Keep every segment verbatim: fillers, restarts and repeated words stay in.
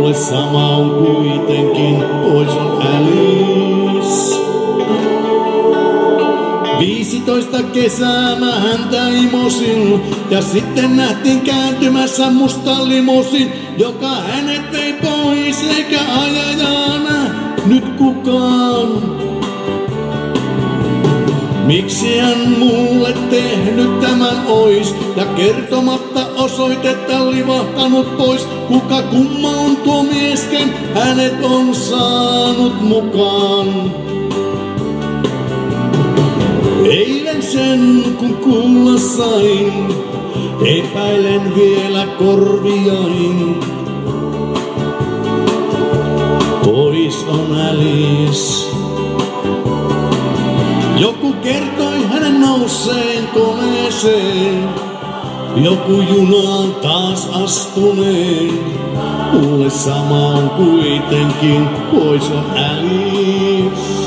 mulle sama on kuitenkin, pois on Alice. Viisitoista kesää mä häntä imosin, ja sitten nähtiin kääntymässä musta limusin, joka hänet vei pois, eikä ajajana nyt kukaan. Miksi hän mulle tehnyt tämän ois, ja kertomatta osoitetta livahtanut pois? Kuka kumma on tuo miesken, hänet on saanut mukaan. Eilen sen kun kuulla sain, epäilen vielä korviain. Pois on Alice. Joku kertoi hänen nouseen koneeseen, joku junaan taas astuneen. Mulle sama on kuitenkin, pois on Alice.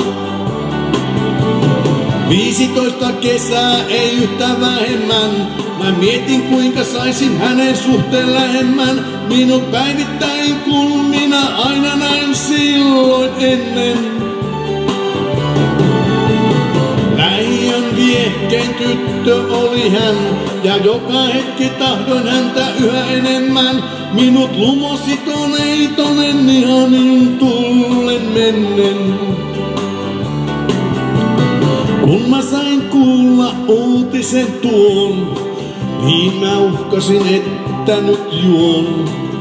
Viisitoista kesää ei yhtä vähemmän, mä mietin kuinka saisin hänen suhteen lähemmän. Minut päivittäin kun minä aina näin silloin ennen. Lähiön viehkein tyttö oli hän, ja joka hetki tahdoin häntä yhä enemmän. Minut lumosi toneitonen ihanin tullen mennen. Kun mä sain kuulla uutisen tuon, niin mä uhkasin, että nyt juon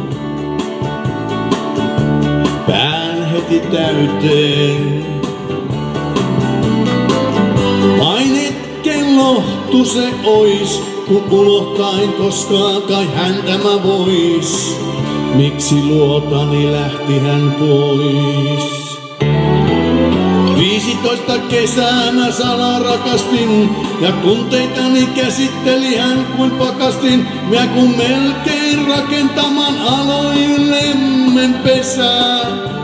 pään heti täyteen. Vain hetken lohtu se ois, kun unohtain koskaan kai häntä mä vois. Miksi luotani lähti hän pois? Viisitoista kesää mä salaa rakastin, ja tunteitani käsitteli hän kuin pakastin. Mä kun melkein rakentamaan aloin lemmenpesää.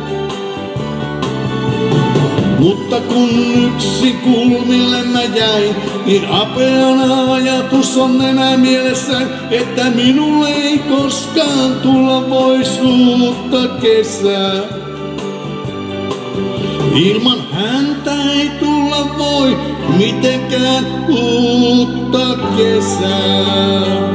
Mutta kun yksi kulmille mä jäin, niin apeana ajatus on enää mielessä, että minulle ei koskaan tulla vois uutta kesää. Ilman häntä ei tulla voi mitenkään uutta kesää.